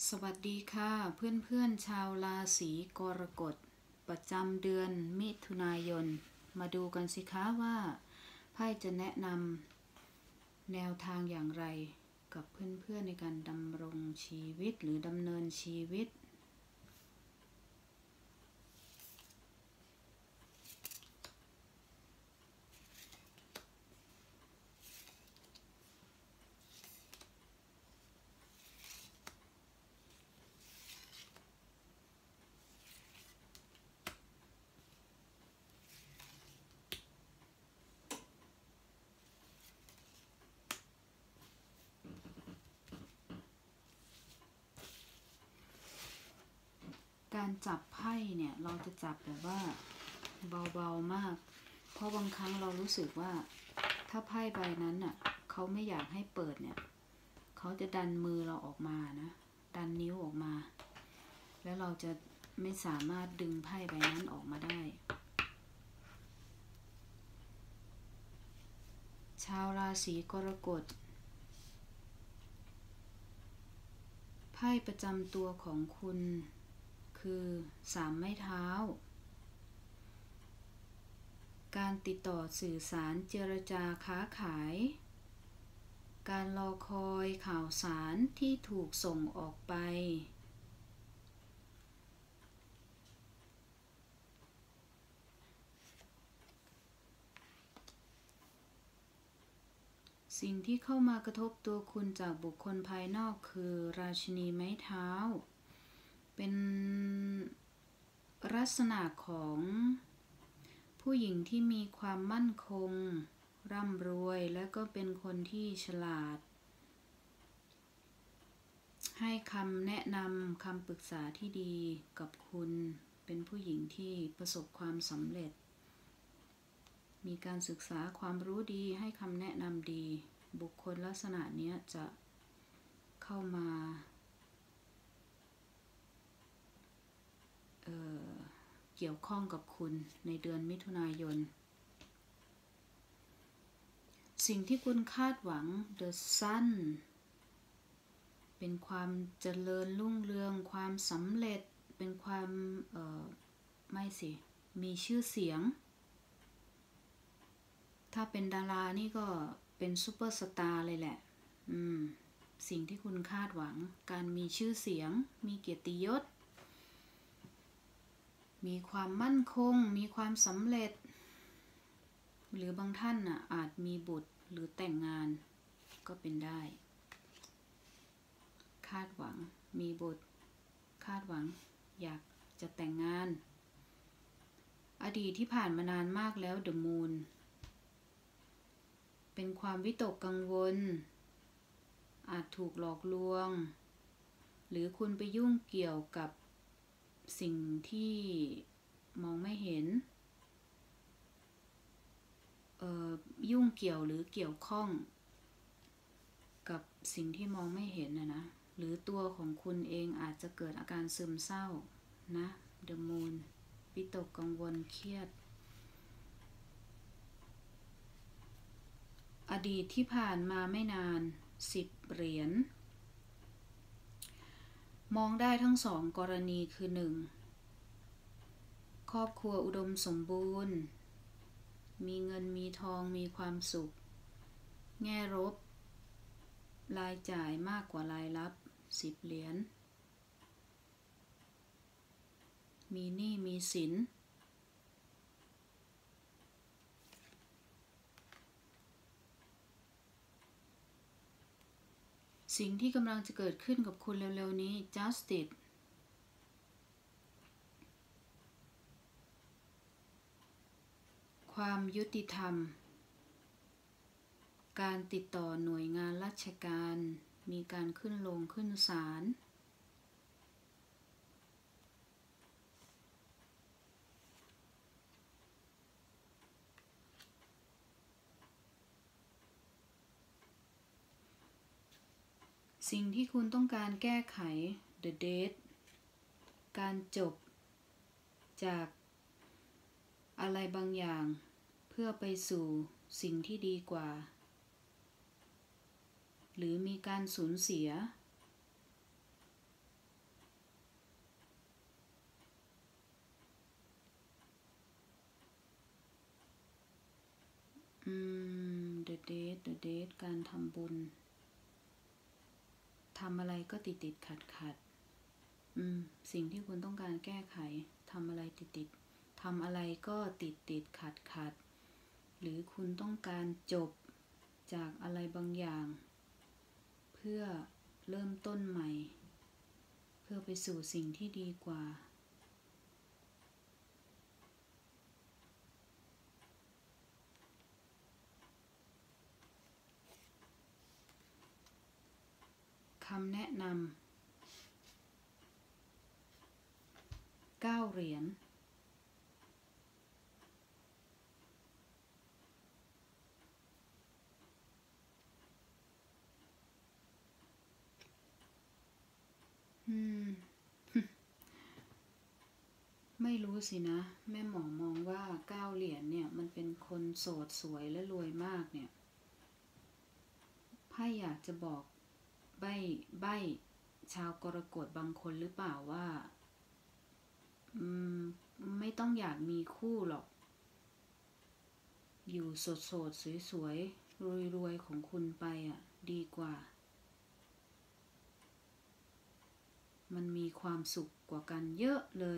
สวัสดีค่ะเพื่อนๆชาวราศีกรกฎประจำเดือนมิถุนายนมาดูกันสิคะว่าไพ่จะแนะนำแนวทางอย่างไรกับเพื่อนๆในการดำรงชีวิตหรือดำเนินชีวิตการจับไพ่เนี่ยเราจะจับแบบว่าเบาๆมากเพราะบางครั้งเรารู้สึกว่าถ้าไพ่ใบนั้นน่ะเขาไม่อยากให้เปิดเนี่ยเขาจะดันมือเราออกมานะดันนิ้วออกมาแล้วเราจะไม่สามารถดึงไพ่ใบนั้นออกมาได้ชาวราศีกรกฎไพ่ประจำตัวของคุณคือ3 ไม้เท้าการติดต่อสื่อสารเจรจาค้าขายการรอคอยข่าวสารที่ถูกส่งออกไปสิ่งที่เข้ามากระทบตัวคุณจากบุคคลภายนอกคือราชินีไม้เท้าเป็นลักษณะของผู้หญิงที่มีความมั่นคงร่ำรวยและก็เป็นคนที่ฉลาดให้คำแนะนำคำปรึกษาที่ดีกับคุณเป็นผู้หญิงที่ประสบความสำเร็จมีการศึกษาความรู้ดีให้คำแนะนำดีบุคคลลักษณะนี้จะเข้ามาเกี่ยวข้องกับคุณในเดือนมิถุนายนสิ่งที่คุณคาดหวัง The Sun เป็นความเจริญรุ่งเรืองความสำเร็จเป็นความไม่สิมีชื่อเสียงถ้าเป็นดารานี่ก็เป็นซูเปอร์สตาร์เลยแหละสิ่งที่คุณคาดหวังการมีชื่อเสียงมีเกียรติยศมีความมั่นคงมีความสำเร็จหรือบางท่านน่ะอาจมีบุตรหรือแต่งงานก็เป็นได้คาดหวังมีบุตรคาดหวังอยากจะแต่งงานอดีตที่ผ่านมานานมากแล้ว The Moon เป็นความวิตกกังวลอาจถูกหลอกลวงหรือคุณไปยุ่งเกี่ยวกับสิ่งที่มองไม่เห็นยุ่งเกี่ยวหรือเกี่ยวข้องกับสิ่งที่มองไม่เห็นนะหรือตัวของคุณเองอาจจะเกิดอาการซึมเศร้านะ The Moon วิตกกังวลเครียดอดีตที่ผ่านมาไม่นาน10 เหรียญมองได้ทั้งสองกรณีคือ 1. ครอบครัวอุดมสมบูรณ์มีเงินมีทองมีความสุขแง่ลบรายจ่ายมากกว่ารายรับ10 เหรียญมีหนี้มีสินสิ่งที่กำลังจะเกิดขึ้นกับคุณเร็วๆนี้ Justice ความยุติธรรมการติดต่อหน่วยงานราชการมีการขึ้นลงขึ้นศาลสิ่งที่คุณต้องการแก้ไข The Death การจบจากอะไรบางอย่างเพื่อไปสู่สิ่งที่ดีกว่าหรือมีการสูญเสีย the date การทำบุญทำอะไรก็ติดขัดสิ่งที่คุณต้องการแก้ไขทำอะไรติดทำอะไรก็ติดขัดหรือคุณต้องการจบจากอะไรบางอย่างเพื่อเริ่มต้นใหม่เพื่อไปสู่สิ่งที่ดีกว่าคำแนะนำ9 เหรียญไม่รู้สินะแม่หมอมองว่า9 เหรียญเนี่ยมันเป็นคนโสดสวยและรวยมากเนี่ยไพ่อยากจะบอกใบ้ชาวกรกฎบางคนหรือเปล่าว่าไม่ต้องอยากมีคู่หรอกอยู่โสดสวยรวยของคุณไปอ่ะดีกว่ามันมีความสุขกว่ากันเยอะเลย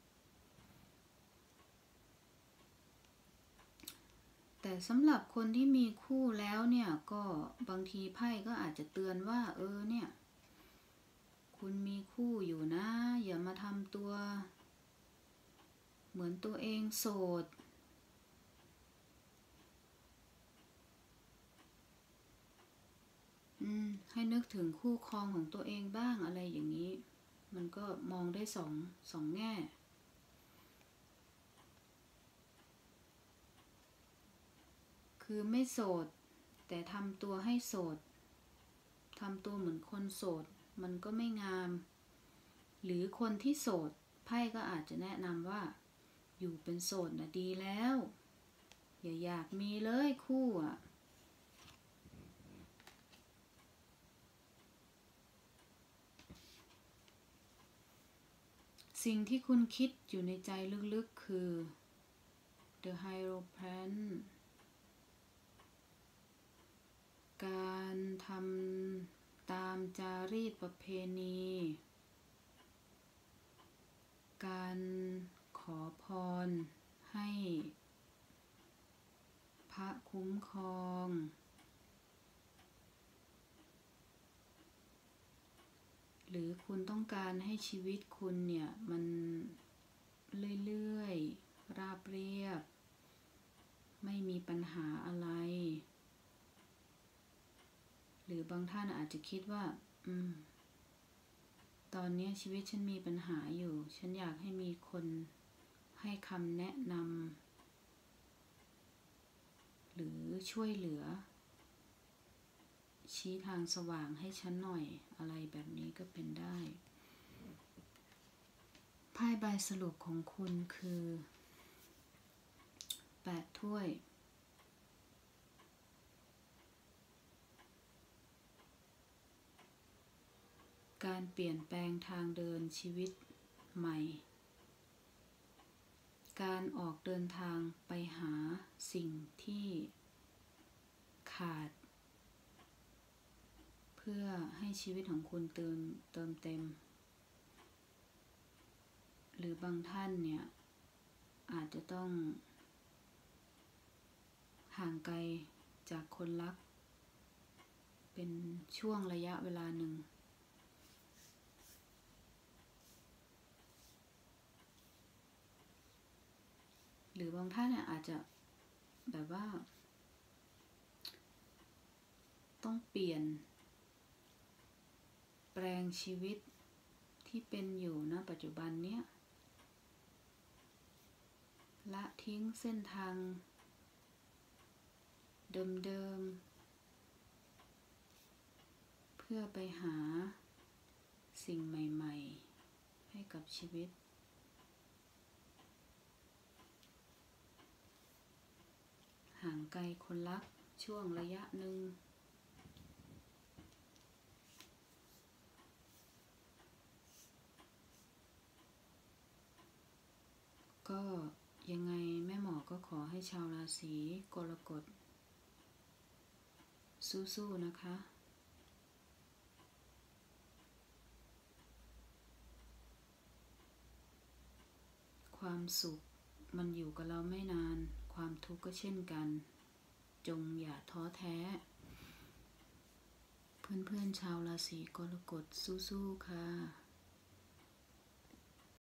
แต่สำหรับคนที่มีคู่แล้วเนี่ยก็บางทีไพ่ก็อาจจะเตือนว่าเนี่ยคุณมีคู่อยู่นะอย่ามาทำตัวเหมือนตัวเองโสดให้นึกถึงคู่ครองของตัวเองบ้างอะไรอย่างนี้มันก็มองได้สองแง่คือไม่โสดแต่ทำตัวให้โสดทำตัวเหมือนคนโสดมันก็ไม่งามหรือคนที่โสดไพ่ก็อาจจะแนะนำว่าอยู่เป็นโสดน่ะดีแล้วอย่าอยากมีเลยคู่อ่ะสิ่งที่คุณคิดอยู่ในใจลึกๆคือ The Hierophant การทำตามจารีตประเพณีการขอพรให้พระคุ้มครองหรือคุณต้องการให้ชีวิตคุณเนี่ยมันเรื่อยๆราบเรียบไม่มีปัญหาอะไรหรือบางท่านอาจจะคิดว่าตอนนี้ชีวิตฉันมีปัญหาอยู่ฉันอยากให้มีคนให้คำแนะนำหรือช่วยเหลือชี้ทางสว่างให้ฉันหน่อยอะไรแบบนี้ก็เป็นได้ไพ่ใบสรุปของคุณคือ8 ถ้วยการเปลี่ยนแปลงทางเดินชีวิตใหม่การออกเดินทางไปหาสิ่งที่ขาดเพื่อให้ชีวิตของคุณเติมเต็มหรือบางท่านเนี่ยอาจจะต้องห่างไกลจากคนรักเป็นช่วงระยะเวลาหนึ่งหรือบางท่านเนี่ยอาจจะแบบว่าต้องเปลี่ยนแปลงชีวิตที่เป็นอยู่ณปัจจุบันเนี้ยละทิ้งเส้นทางเดิมๆเพื่อไปหาสิ่งใหม่ๆให้กับชีวิตห่างไกลคนรักช่วงระยะหนึ่งก็ยังไงแม่หมอก็ขอให้ชาวราศีกรกฎสู้ๆนะคะ ความสุขมันอยู่กับเราไม่นานความทุกข์ก็เช่นกันจงอย่าท้อแท้เพื่อนๆชาวราศีกรกฎสู้ๆค่ะ